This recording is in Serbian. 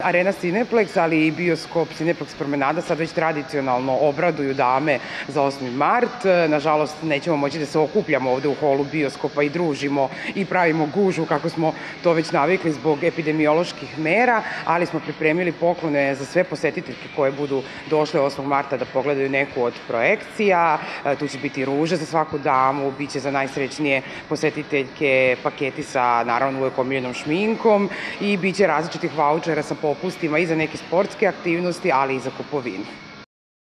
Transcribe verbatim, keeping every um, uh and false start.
Arena Cineplex, ali i bioskop Cineplex Promenada sad već tradicionalno obraduju dame za osmi mart. Nažalost, nećemo moći da se okupljamo ovde u holu bioskopa i družimo i pravimo gužu kako smo to već navikli zbog epidemioloških mera, ali smo pripremili poklone za sve posetiteljke koje budu došle osmog marta da pogledaju neku od projekcija. Tu će biti ruže za svaku damu, bit će za najsrećnije posetiteljke paketi sa, naravno, uvek omiljenom šminkom i bit će različitih vaučera sa popustima i za neke sportske aktivnosti, ali i za kupovinu.